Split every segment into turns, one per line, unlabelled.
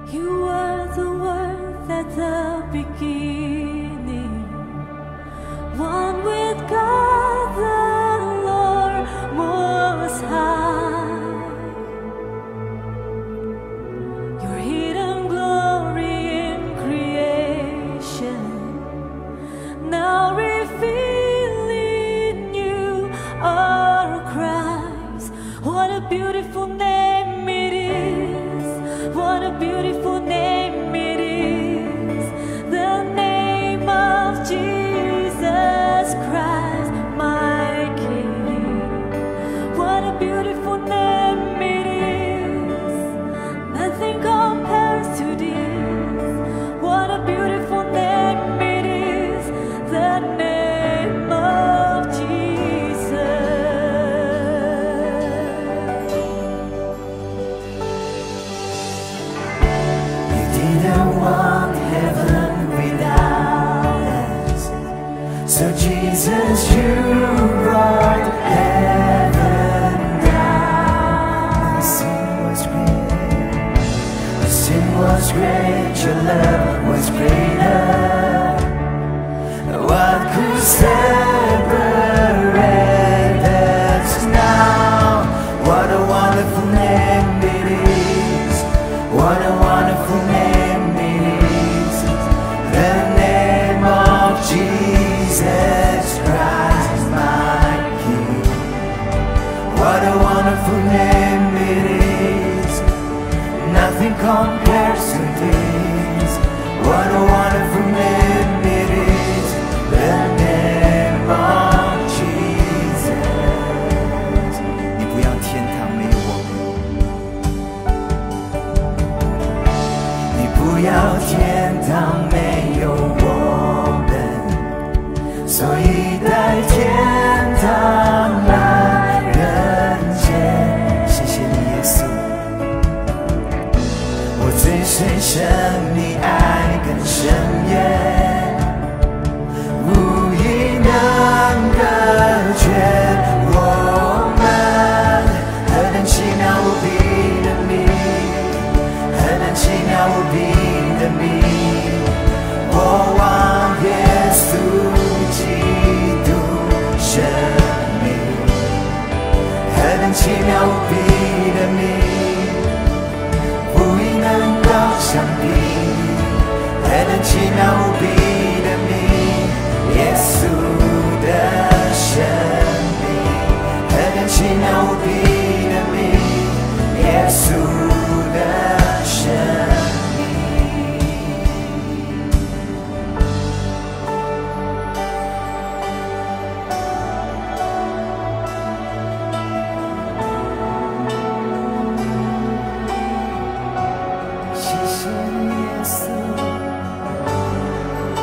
You were the Word at the beginning, one with God the Lord Most High. Your hidden glory in creation, now revealing you are Christ. What a beautiful name it is! What a beautiful name it is! The name of Jesus Christ, my King. What a beautiful name it is! Nothing compares to this. What a beautiful name it is! The name of Jesus.
You didn't want heaven without us, so Jesus, you brought heaven down. The sin was great, the sin was great, your love was greater. What could separate us now? What a wonderful name it is! What a wonderful name it is! The name of Jesus Christ, my King. What a wonderful name it is! Nothing compares to this. What a wonderful name it is! The name of Jesus. 你不要天堂没有我们，你不要天堂没有我们，所以带天堂来人间。谢谢你，耶稣。我最深深你爱更深远，无意能隔绝我们。何等奇妙无比的名，何等奇妙无比的名，我望耶稣基督生命。何等奇妙无比的名，不应能够相比。何等奇妙无比的名，耶稣的生命。何等奇妙无比的名，耶稣的生命。谢谢耶稣，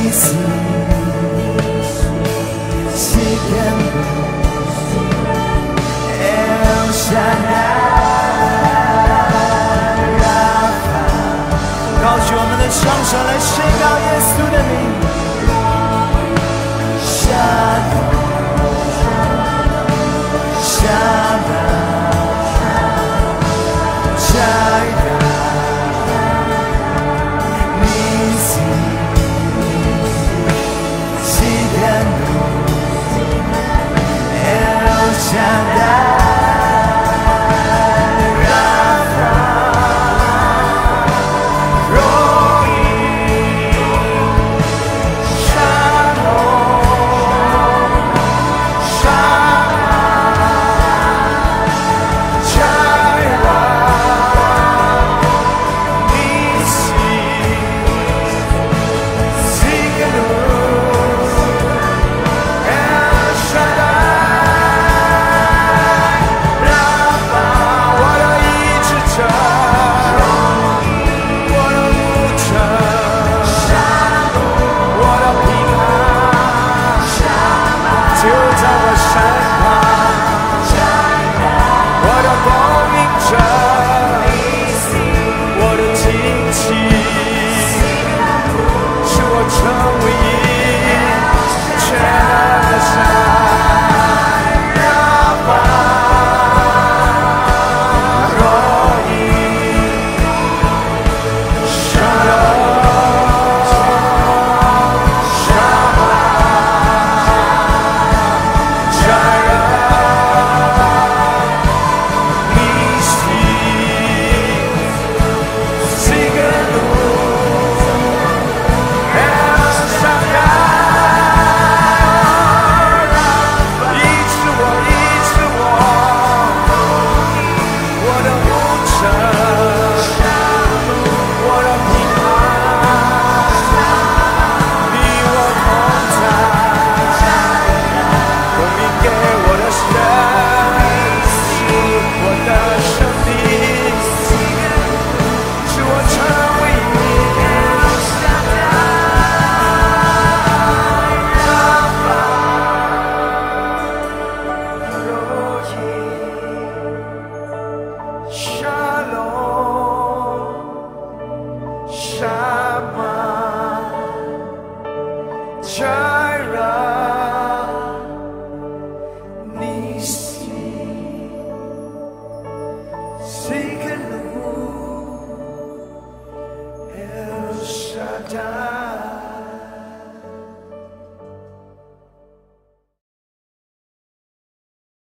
是西根El Shaddai。高举我们的双手来宣告耶稣的名。Shama,